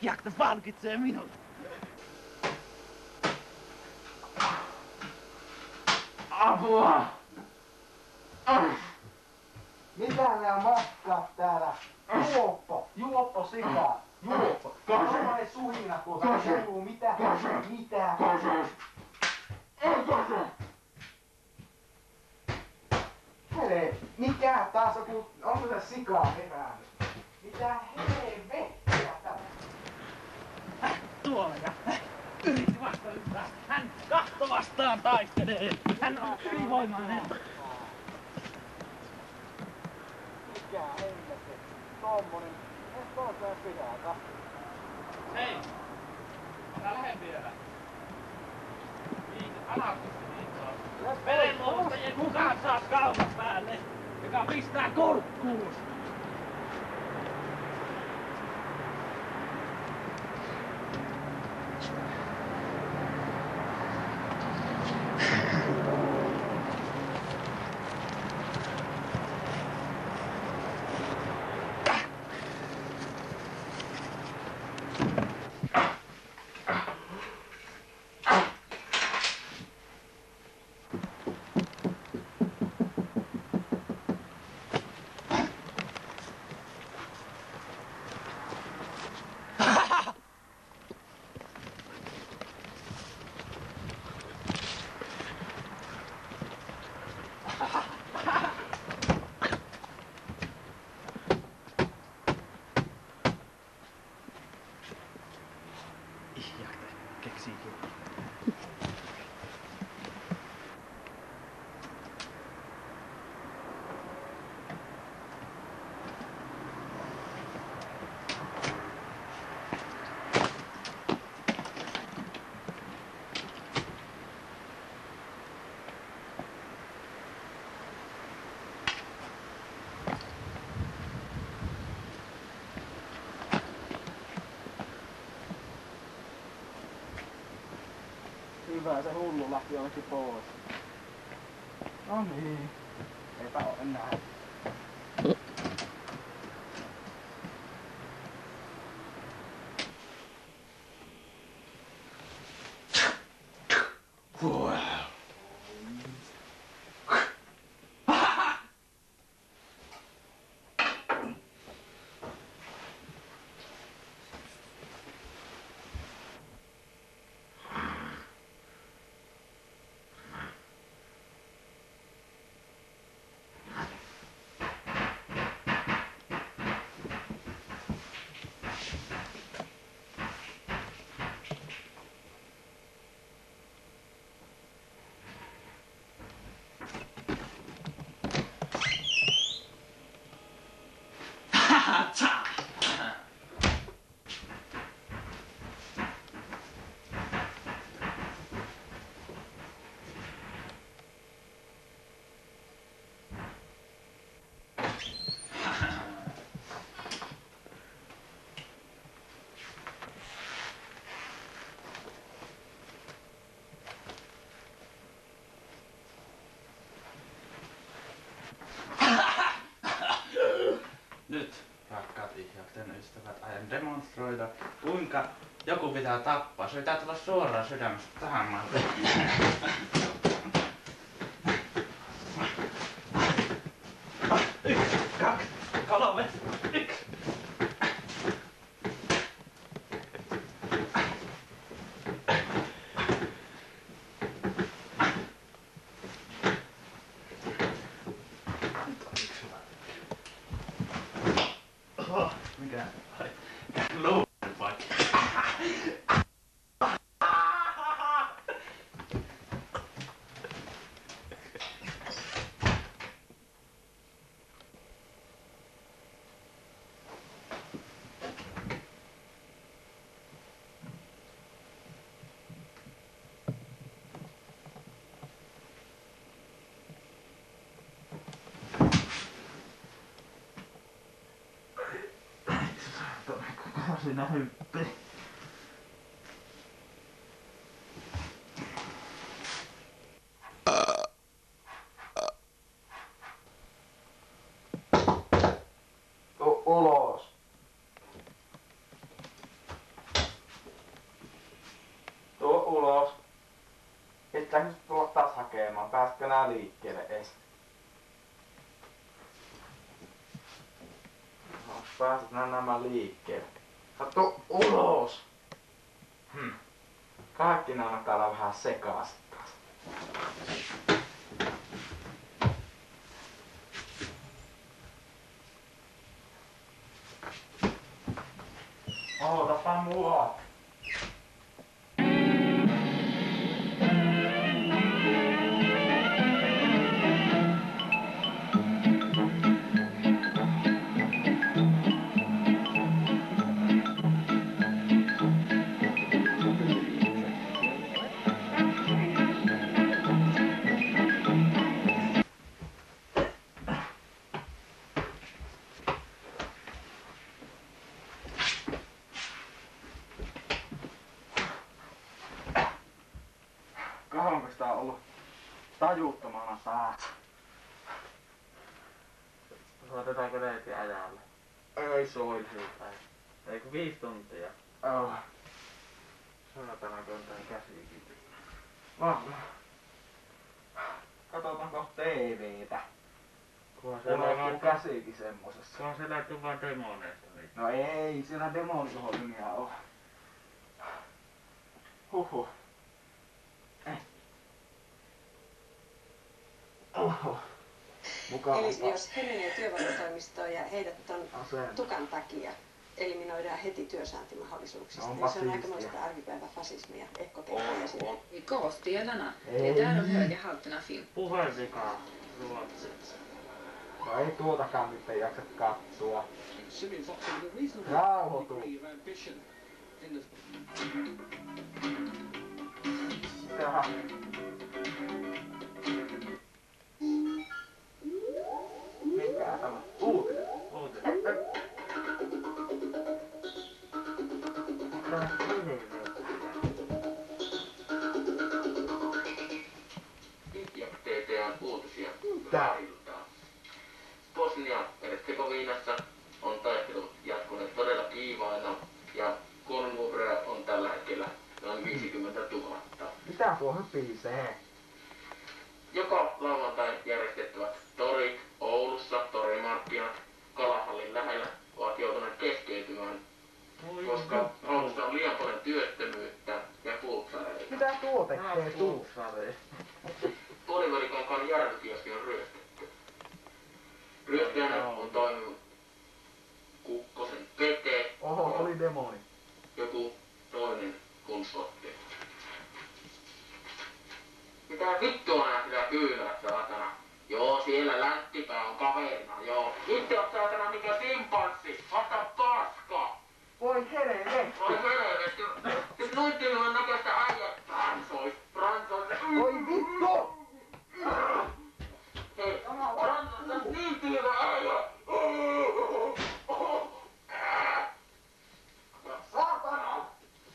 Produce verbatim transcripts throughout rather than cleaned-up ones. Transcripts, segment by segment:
Jakte palkitsee minut. Apua! Mitä nää mahtaat täällä? Juoppo! Juoppo sikaa! Juoppo! Tommonen suhina tuolta kuuluu. Mitä? Mitä? Hele, mikä taas on ku... Onko se sikaa herännyt? Mitä helvettiä täällä? Tuolla ja yritti vasta yhtään. Hän kahto vastaan taistelee. Hän on ylivoimainen. Mikä helvetti? Tommonen. Et tolleen pidätä. Hei! Älä lähde vielä. Niin, anarkisti niin. Verenluovuttajien kukaan saa kaupan päälle, joka pistää kurkkuun. Hyvä, se hullu lähti jonnekin pois. No niin. Eipä oo enää. Nyt, rakkaat ihjakten ystävät, aion demonstroida, kuinka joku pitää tappaa. Se pitää tulla suoraan sydämestä tähän malliin. Yksi, kaksi, kolme, yksi. Mikä? Luulen vaikka. Siinä hyppeli. U- ulos. pääseekö nää liikkeelle ees? No, pääset nää nämä liikkeelle. Katso ulos! Hm. Kaikki nää on täällä vähän sekaisin taas. Ootapa mua! Kauanko sitä on ollut tajuttomana päässä? Soitetaanko neiti ajalle? Ei soilisi. Eikö viisi tuntia? Oh. Saatanaanko on tää käsikin? Varmaan. Katsotaanko T V:tä? Kunhan Mulla siellä on on käsikin semmosessa. Kunhan siellä ei vaan demoneista niin. No ei, siellä demonihommia oo. Huhhuh. Eh. Oho. Mukava. Eli jos he menee työvoimatoimistoon ja heidät ton Aseen. tukan takia eliminoidaan heti työsaantimahdollisuuksista, No, niin se on siistiä. aikamoista arkipäiväfasismia. Ekko tekee sinne. Gåsdelarna, det Ei. är där de höga halterna finns. Puhevikaa ruotsiksi. No ei tuotakaan nyt jaksa katsoa. Rauhoitu. Jaha. Mikä tämä? Uutinen. Uutinen. Ja T T N uutisia. Tää. Bosnia Herzegovinassa on taistelut jatkuneet todella kiivaina ja kuolonuhreja on tällä hetkellä noin viisikymmentätuhatta. Mitä tuo hypisee? Joka lauantai järjestettävät torit Oulussa, torimarkkinat Kalahallin lähellä ovat joutuneet keskeytymään, koska Oulussa on liian paljon työttömyyttä ja fuutsareita. Mitä tuo tekee tuu? Tuuksari. Puolivälikankaan jarrukioski on ryöstetty. Ryöstäjänä on toiminut Kukkosen Pete, Oho, oli demoni. joku toinen kunsotti. Mitä vittua nää sitä kyylät, saatana? Joo, siellä läntipää on kaverina, joo. Itse oot saatana mikä simpanssi, vasta paska! Voi helvetti. Oi helvetti, nyt nuittiluvan näköistä äijät pransois, pransois. Voi vittu! Hei, pransois, sä niin tiivä äijä! Saatana!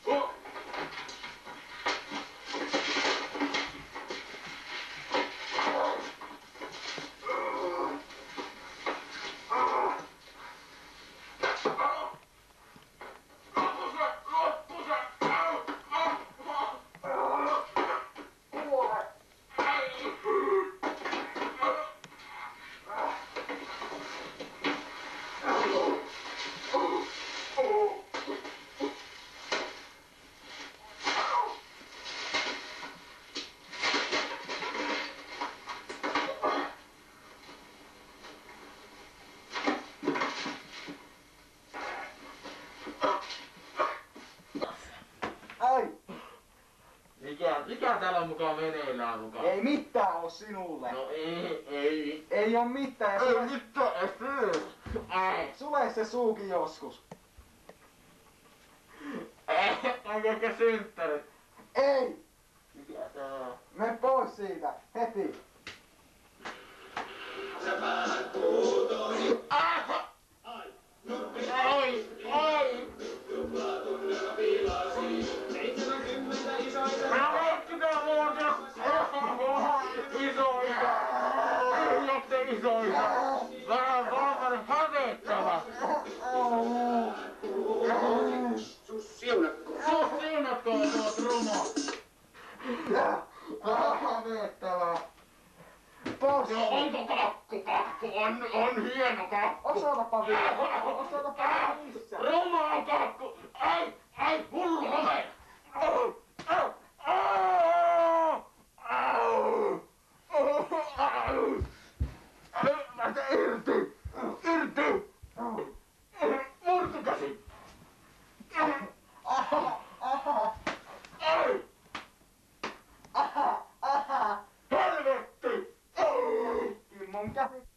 Ai! Mikä, mikä täällä on mukaan meneillään mukaan? Ei mitään oo sinulle. No ei, ei. Ei oo mitään. Ja Ei sulle, mitään, syy. Ei. sulle se suukin joskus. Ei, onko ehkä synttärit? Ei! Mikä tää on? Mene pois siitä. Heti. Oi, oi! Mä leikkitään muuta! Isoisa! Iljaksen isoisa! Vähän valmainen hävettävä! Sus siunatko. Sus siunatkoon tuo rumo! Vähän hävettävää. Osoitapa vielä. Osoitapa missä. Rumaa kakku! Ai! Ai! Hullu home! Lähtä irti! Irti! Murtukäsi! Aha, aha, Ai! aha, aha. Helvetti! Kimmon käsi.